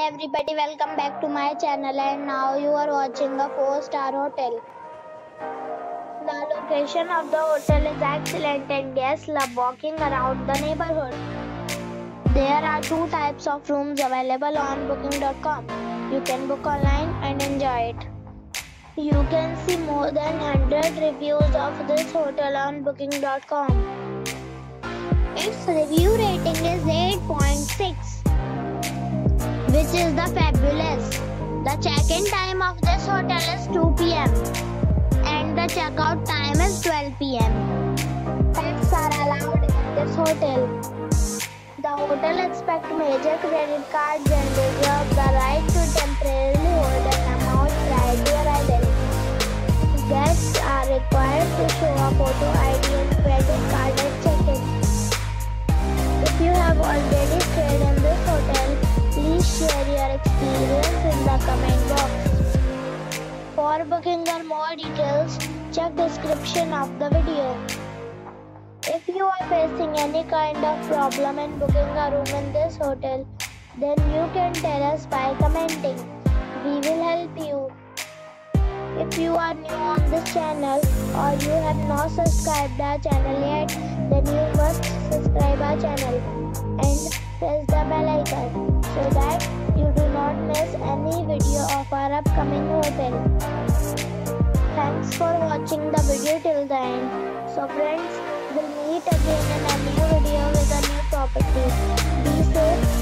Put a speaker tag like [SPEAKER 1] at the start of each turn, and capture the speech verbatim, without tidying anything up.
[SPEAKER 1] everybody, welcome back to my channel, and now you are watching a four star hotel. The location of the hotel is excellent and guests love walking around the neighborhood. There are two types of rooms available on booking dot com. You can book online and enjoy it. You can see more than one hundred reviews of this hotel on booking dot com. Its review rating is eight point six. which is the fabulous. The check-in time of this hotel is two p m and the check-out time is twelve p m Pets are allowed in this hotel. The hotel expects major credit cards and reserves the right to temporarily hold an amount prior to arrival. Guests are required to show a photo I D and credit card at check-in. If you have already stayed in this hotel, please share your experience in the comment box. For booking or more details, check description of the video. If you are facing any kind of problem in booking a room in this hotel, then you can tell us by commenting. We will help you. If you are new on this channel or you have not subscribed our channel yet, then you must subscribe our channel and press the bell icon so that you do not miss any video of our upcoming hotel. Thanks for watching the video till the end. So friends, we'll meet again in a new video with a new property. Be safe.